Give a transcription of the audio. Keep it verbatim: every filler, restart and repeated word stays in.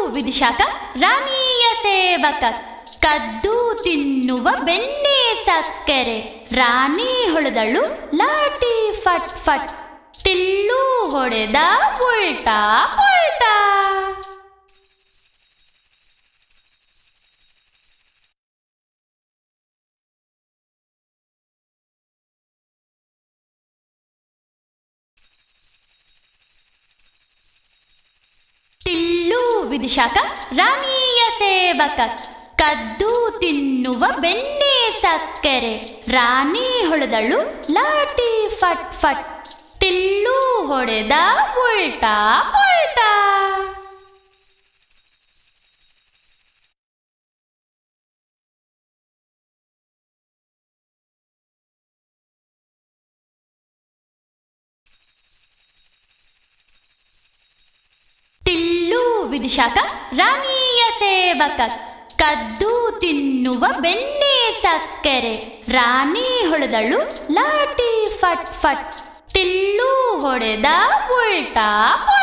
ವಿಧಿಶಾಖ ರಾಣಿಯ ಸೇವಕ ಕದ್ದು ತಿನ್ನುವ ಬೆಣ್ಣೆ ಸಕ್ಕರೆ ರಾಣಿ ಹೊಳೆದಳು ಲಾಟಿ ಫಟ್ ಫಟ್ ಟಿಲ್ಲು ಹೊಡೆದ ಉಲ್ಟಾ ಉಲ್ಟಾ. ಟಿಲ್ಲು ವಿಧಿಶಾಖ ರಾಣಿಯ ಸೇವಕ ಕದ್ದು ತಿನ್ನುವ ಬೆಣ್ಣೆ ಸಕ್ಕರೆ ರಾಣಿ ಹೊಳೆದಳು ಲಾಟಿ ಫಟ್ ಫಟ್ ಟಿಲ್ಲು ಹೊಡೆದ ಉಲ್ಟಾ ಉಲ್ಟಾ. ಟಿಲ್ಲು ವಿಧಿಶಾಖ ರಾಣಿಯ ಸೇವಕ ಕದ್ದು ತಿನ್ನುವ ಬೆಣ್ಣೆ ಸಕ್ಕರೆ ರಾಣಿ ಹೊಳೆದಳು ಲಾಟಿ ಫಟ್ ಫಟ್ ಟಿಲ್ಲು ಹೊಡೆದ ಉಲ್ಟಾ